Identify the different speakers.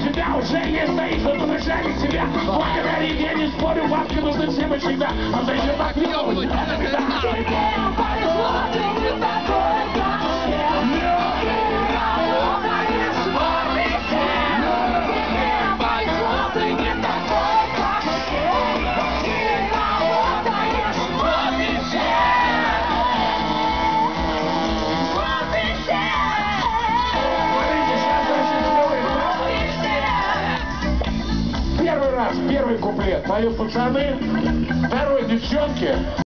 Speaker 1: тебя уже не стоит, но на шаге тебя. Благодари, я не спорю, бабки нужны всем и всегда. А зачем так делать? Первый куплет поют пацаны, второй девчонки.